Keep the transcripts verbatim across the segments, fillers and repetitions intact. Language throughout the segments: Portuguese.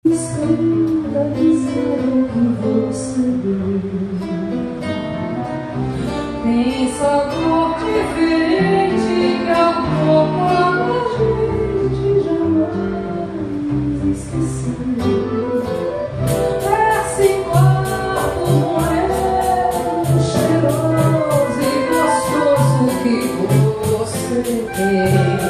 Escuta dizer que você deu. Tem sabor diferente que a boca da gente jamais esqueceu. Esse corpo moreno, cheiroso e gostoso que você tem.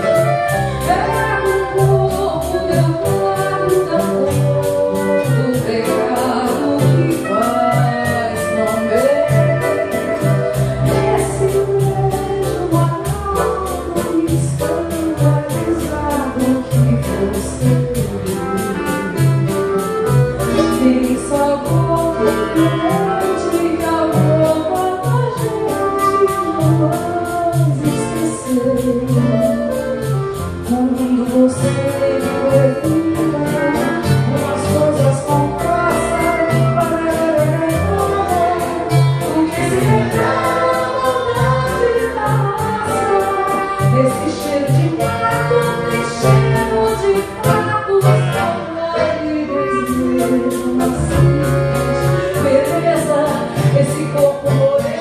Quando você me pergunta umas coisas compostas para o que se reclama da massa, esse cheiro de mato, esse cheiro de papo, saudade e desejo macio, beleza, esse corpo moreno.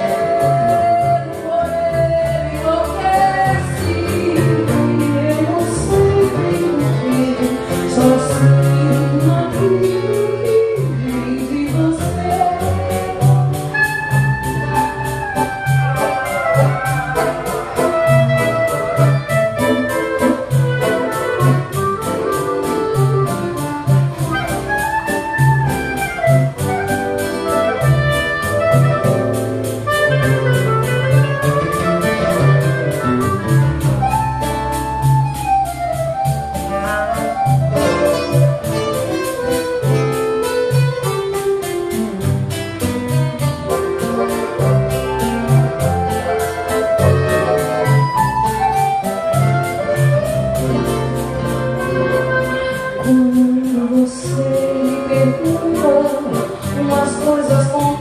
Quando você me pergunta umas coisas com